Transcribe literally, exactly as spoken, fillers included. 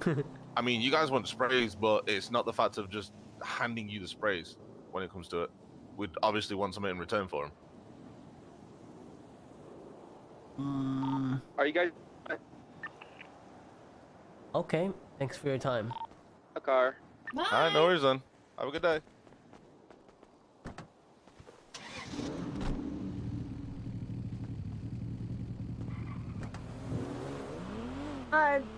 I mean, you guys want sprays, but it's not the fact of just handing you the sprays when it comes to it. We'd obviously want something in return for them. Mm, Are you guys okay, thanks for your time. a car? Bye. All right, no worries then. Have a good day. Uh,